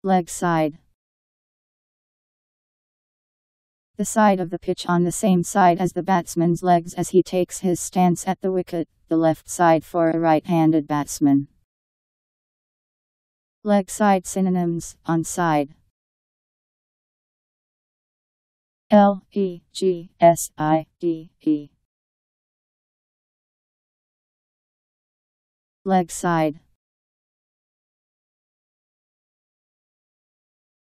Leg side. The side of the pitch on the same side as the batsman's legs as he takes his stance at the wicket, the left side for a right-handed batsman. Leg side synonyms: onside. Legside. Leg side.